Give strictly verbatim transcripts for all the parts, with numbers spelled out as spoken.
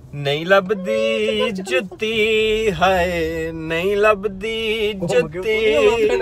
नहीं लभदी जुत्ती है, नहीं लभदी जुत्ती।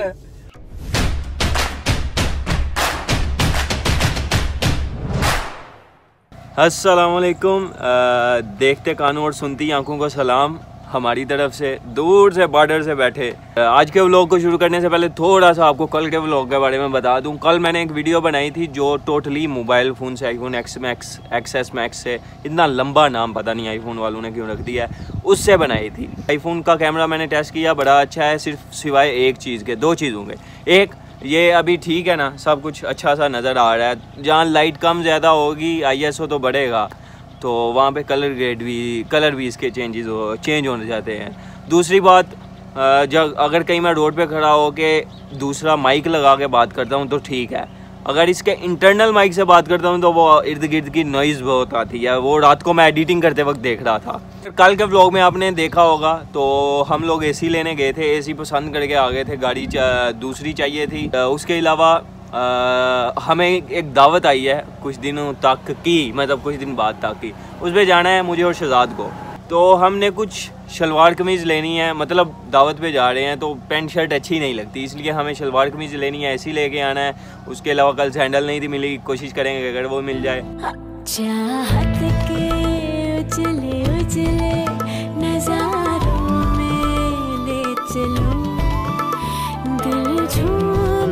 अस्सलामुअलैकुम। देखते कानों और सुनती आंखों को सलाम हमारी तरफ से, दूर से बॉर्डर से बैठे। आज के व्लॉग को शुरू करने से पहले थोड़ा सा आपको कल के व्लॉग के बारे में बता दूं। कल मैंने एक वीडियो बनाई थी जो टोटली मोबाइल फ़ोन से, iPhone X Max XS Max से, इतना लंबा नाम पता नहीं आईफोन वालों ने क्यों रख दिया है, उससे बनाई थी। आईफोन का कैमरा मैंने टेस्ट किया, बड़ा अच्छा है, सिर्फ सिवाय एक चीज़ के, दो चीज़ों के। एक ये अभी ठीक है ना, सब कुछ अच्छा सा नज़र आ रहा है। जहाँ लाइट कम ज़्यादा होगी आई एस ओ तो बढ़ेगा, तो वहाँ पे कलर ग्रेड भी कलर भी इसके चेंजेस हो चेंज होने जाते हैं। दूसरी बात, जब अगर कहीं मैं रोड पे खड़ा हो के दूसरा माइक लगा के बात करता हूँ तो ठीक है, अगर इसके इंटरनल माइक से बात करता हूँ तो वो इर्द गिर्द की नॉइज़ बहुत आती है। वो रात को मैं एडिटिंग करते वक्त देख रहा था। कल के व्लॉग में आपने देखा होगा, तो हम लोग एसी लेने गए थे, एसी पसंद करके आ गए थे, गाड़ी दूसरी चाहिए थी। उसके अलावा Uh, हमें एक दावत आई है कुछ दिनों तक की, मतलब कुछ दिन बाद तक की, उस पर जाना है मुझे और शहजाद को। तो हमने कुछ शलवार कमीज़ लेनी है, मतलब दावत पे जा रहे हैं तो पेंट शर्ट अच्छी नहीं लगती, इसलिए हमें शलवार कमीज़ लेनी है, ऐसी लेके आना है। उसके अलावा कल सैंडल नहीं थी मिली, कोशिश करेंगे अगर वो मिल जाए। चाहत के उजले उजले नज़ारों में ले चलो, दिल झूम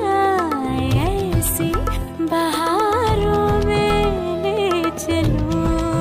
बहारों में ले चलो।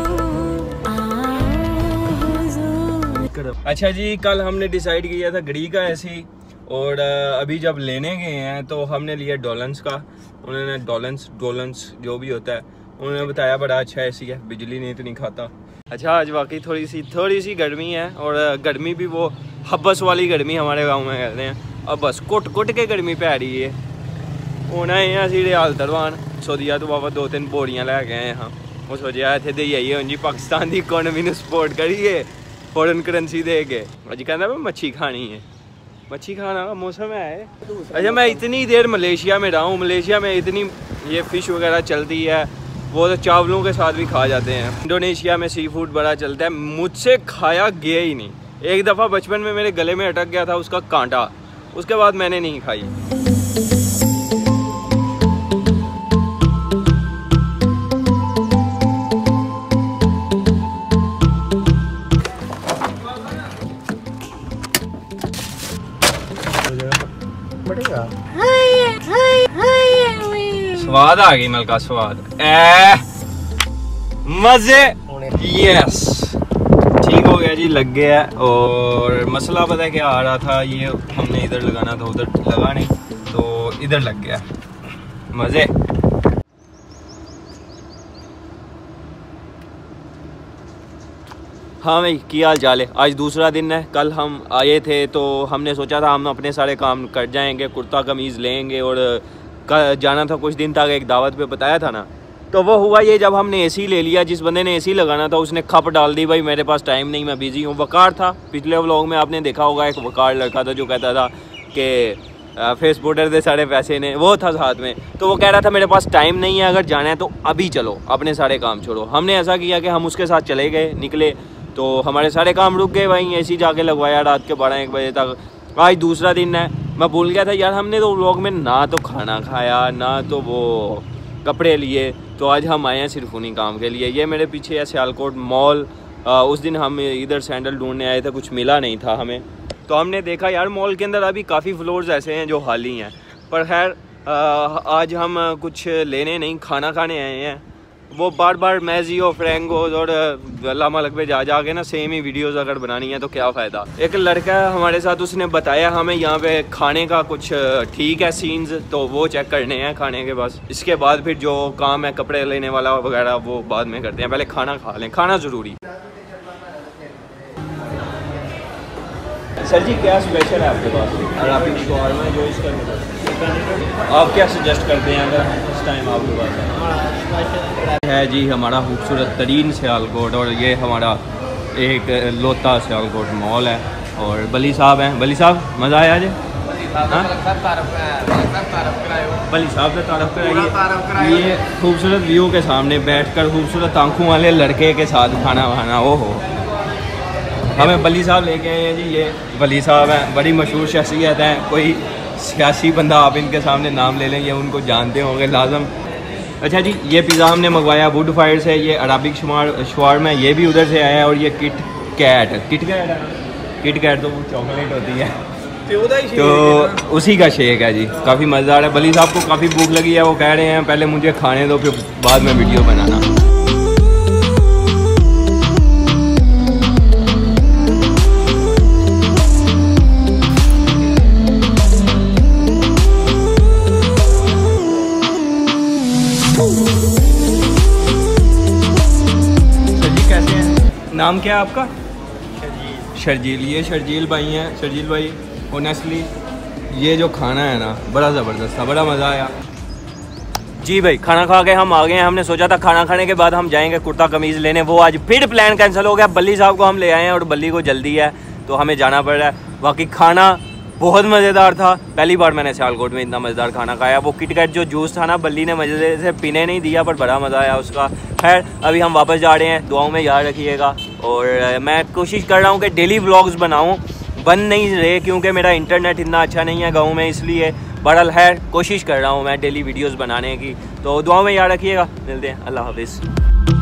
अच्छा जी, कल हमने डिसाइड किया था घड़ी का ऐसी, और अभी जब लेने गए हैं तो हमने लिया डॉलन्स का। उन्होंने डॉलन्स डॉलन्स जो भी होता है उन्होंने बताया बड़ा अच्छा ऐसी है, बिजली नहीं इतनी खाता। अच्छा, आज वाकई थोड़ी सी थोड़ी सी गर्मी है, और गर्मी भी वो हब्बस वाली गर्मी हमारे गाँव में कहते हैं। अब बस कुट कुट के गर्मी पै रही है। होना है असी रियाल तरवान सोधिया तो बाबा दो तीन बोरियां लैके आए हाँ, वो सोचा इतने दे आइए जी पाकिस्तान की इकोनॉमी में सपोर्ट करिए, फॉरेन करेंसी दे के। अज कहना मैं मच्छी खानी है, मच्छी खाना का मौसम है। अच्छा, मैं इतनी देर मलेशिया में रहा हूँ, मलेशिया में इतनी ये फ़िश वगैरह चलती है, वो तो चावलों के साथ भी खा जाते हैं। इंडोनेशिया में सी फूड बड़ा चलता है, मुझसे खाया गया ही नहीं। एक दफ़ा बचपन में मेरे गले में अटक गया था उसका कांटा, उसके बाद मैंने नहीं खाई। स्वाद आ गई, मलका स्वाद ए मजे। यस, ठीक हो गया जी, लग गया। और मसला पता है क्या आ रहा था, ये हमने इधर लगाना था, उधर लगा नहीं, तो इधर लग गया। मजे। हाँ भाई, क्या हाल चाल है? आज दूसरा दिन है। कल हम आए थे तो हमने सोचा था हम अपने सारे काम कर जाएंगे, कुर्ता कमीज़ लेंगे, और जाना था कुछ दिन तक, एक दावत पे बताया था ना। तो वो हुआ ये, जब हमने एसी ले लिया, जिस बंदे ने एसी लगाना था उसने खप डाल दी, भाई मेरे पास टाइम नहीं, मैं बिज़ी हूँ। वकार था, पिछले व्लॉग में आपने देखा होगा, एक वकार लड़का था जो कहता था कि फेसबुटर दे सारे पैसे ने, वो था साथ में। तो वो कह रहा था मेरे पास टाइम नहीं है, अगर जाना है तो अभी चलो, अपने सारे काम छोड़ो। हमने ऐसा किया कि हम उसके साथ चले गए, निकले, तो हमारे सारे काम रुक गए। वहीं एसी जाके लगवाया रात के बारह एक बजे तक। आज दूसरा दिन है। मैं भूल गया था यार, हमने तो व्लॉग में ना तो खाना खाया ना तो वो कपड़े लिए, तो आज हम आए हैं सिर्फ उन्हीं काम के लिए। ये मेरे पीछे है सियालकोट मॉल। आ, उस दिन हम इधर सैंडल ढूंढने आए थे, कुछ मिला नहीं था हमें, तो हमने देखा यार मॉल के अंदर अभी काफ़ी फ्लोर्स ऐसे हैं जो खाली हैं। पर खैर आज हम कुछ लेने नहीं, खाना खाने आए हैं। वो बार बार मैजियो, फ्रेंगोज और अल्लाह मलक पे जा जा के ना सेम ही वीडियोस अगर बनानी है तो क्या फ़ायदा। एक लड़का है हमारे साथ, उसने बताया हमें यहाँ पे खाने का कुछ ठीक है सीन्स, तो वो चेक करने हैं खाने के। बस इसके बाद फिर जो काम है कपड़े लेने वाला वगैरह वो बाद में करते हैं, पहले खाना खा लें, खाना ज़रूरी। सर जी, क्या स्पेशल है आपके पास? और आप में जो इसका आप क्या सजेस्ट करते हैं अगर फर्स्ट टाइम आपके पास है? जी हमारा खूबसूरत तरीन सियालकोट, और ये हमारा एक लोता सियालकोट मॉल है, और बली साहब हैं। बली साहब, मज़ा आया आज? बली साहब से तारफ कराइए। ये खूबसूरत व्यू के सामने बैठकर खूबसूरत आंखों वाले लड़के के साथ खाना खाना, ओ हो। हमें बली साहब लेके आए हैं जी। ये बली साहब हैं, बड़ी मशहूर शख्सियत हैं। कोई सियासी बंदा आप इनके सामने नाम ले लें, ये उनको जानते होंगे लाजम। अच्छा जी, ये पिज़्ज़ा हमने मंगवाया वुड फायर से। ये अरबिक शवार में, ये भी उधर से आया है। और ये किट कैट किट कैट है किट कैट तो वो चॉकलेट होती है, तो उसी का शेक है जी। काफ़ी मज़ेदार है। बली साहब को काफ़ी भूख लगी है, वो कह रहे हैं पहले मुझे खाने दो फिर बाद में वीडियो बनाना। सर जी कैसे हैं? नाम क्या है आपका? शर्जील। ये शर्जील भाई हैं। शर्जील भाई ऑनेस्टली ये जो खाना है ना बड़ा ज़बरदस्त था, बड़ा मज़ा आया जी। भाई खाना खा के हम आ गए हैं। हमने सोचा था खाना खाने के बाद हम जाएंगे कुर्ता कमीज़ लेने, वो आज फिर प्लान कैंसिल हो गया। बल्ली साहब को हम ले आए हैं और बल्ली को जल्दी है तो हमें जाना पड़ रहा है। बाकी खाना बहुत मज़ेदार था। पहली बार मैंने सियालकोट में इतना मज़ेदार खाना खाया। वो किटकैट जो जूस था ना, बल्ली ने मज़े से पीने नहीं दिया पर बड़ा मज़ा आया उसका। खैर अभी हम वापस जा रहे हैं, दुआओं में याद रखिएगा। और मैं कोशिश कर रहा हूँ कि डेली व्लॉग्स बनाऊँ, बन नहीं रहे क्योंकि मेरा इंटरनेट इतना अच्छा नहीं है गाँव में, इसलिए बहरहाल है कोशिश कर रहा हूँ मैं डेली वीडियोज़ बनाने की। तो दुआओं में याद रखिएगा, मिलते हैं, अल्लाह हाफिज़।